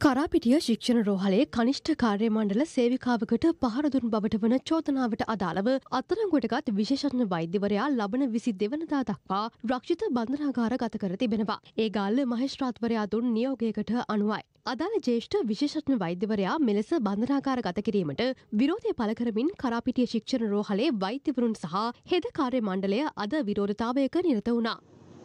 කරාපිටිය ශික්ෂණ රෝහලේ කනිෂ්ඨ කාර්ය මණ්ඩල සේවිකාවකට පහර දුන් බවට වන චෝදනාවට අදාළව අත්අඩංගුවටගත් විශේෂඥ වෛද්‍යවරයා ලබන 22 වෙනිදා දක්වා රක්ෂිත බන්ධනාගාර ගත කර තිබෙනවා. ඒ ගාල්ල මහේස්ත්‍රාත්වරයා දුන් නියෝගයකට අනුවයි. අදාළ ජ්‍යෙෂ්ඨ විශේෂඥ වෛද්‍යවරයා මෙලෙස බන්ධනාගාර ගත කිරීමට විරෝධය පළ කරමින් කරාපිටිය ශික්ෂණ රෝහලේ වෛද්‍යවරුන් සහ හෙද කාර්ය මණ්ඩලය අද විරෝධතාවයක නිරත වුණා.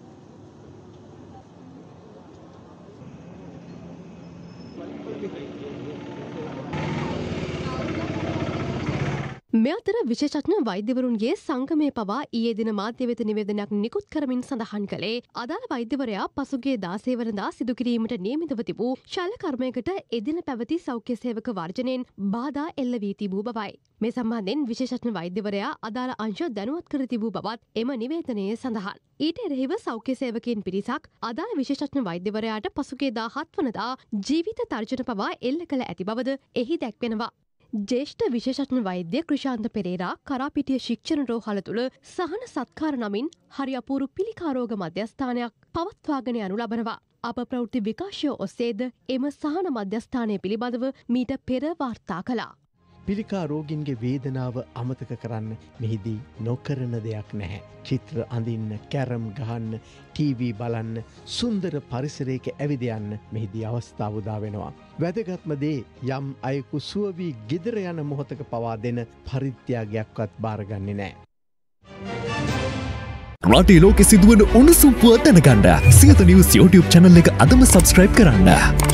මේ අතර විශේෂඥ වෛද්‍යවරුන්ගේ සංගමය පවා ඊයේ දින මාධ්‍ය වෙත නිවේදනයක් නිකුත් කරමින් සඳහන් කළේ අදාළ වෛද්‍යවරයා පසුගිය 16 වෙනිදා සිදු කිරීමට නියමිතව තිබූ ශල්‍ය කර්මයකට එදින පැවති සෞඛ්‍ය සේවක වර්ජනයෙන් බාධා එල්ල වී තිබූ බවයි. මේ සම්බන්ධයෙන් විශේෂඥ වෛද්‍යවරයා අදාළ අංශ දැනුවත් කර තිබූ බවත් එම නිවේදනයේ සඳහන්. ඊට එරෙහිව සෞඛ්‍ය සේවකයන් පිරිසක් අදාළ විශේෂඥ වෛද්‍යවරයාට පසුගිය 17 වෙනිදා ජීවිත තර්ජන පවා එල්ල කළ ඇති බවද එහි දැක්වෙනවා. ජ්‍යෙෂ්ඨ විශේෂඥ වෛද්‍ය ක්‍රිෂාන්ත පෙරේරා කරාපිටිය ශික්ෂණ රෝහල තුළ සහන සත්කාර නමින් හරි අපූරු පිළිකාරෝග මධ්‍යස්ථානයක් පවත්වාගෙන යනු ලබනවා. අප ප්‍රවෘත්ති විකාශය ඔස්සේද එම සහන මධ්‍යස්ථානය පිළිබඳව මීට පෙර වාර්තා කළා. පිළිකා රෝගීන්ගේ වේදනාව අමතක කරන්න මෙහිදී නොකරන දෙයක් නැහැ. චිත්‍ර අඳින්න, කැරම් ගහන්න, ටීවී බලන්න, සුන්දර පරිසරයක ඇවිද යන්න මෙහිදී අවස්ථාව උදා වෙනවා. වැදගත්ම දේ යම් අයෙකු සුව වී ගෙදර යන මොහොතක පවා දෙන පරිත්‍යාගයක්වත් බාරගන්නේ නැහැ. රටේ ලෝකෙ සිදුවන උණුසුම් පුවත් දැනගන්න සියත නිවුස් YouTube channel එක අදම subscribe කරන්න.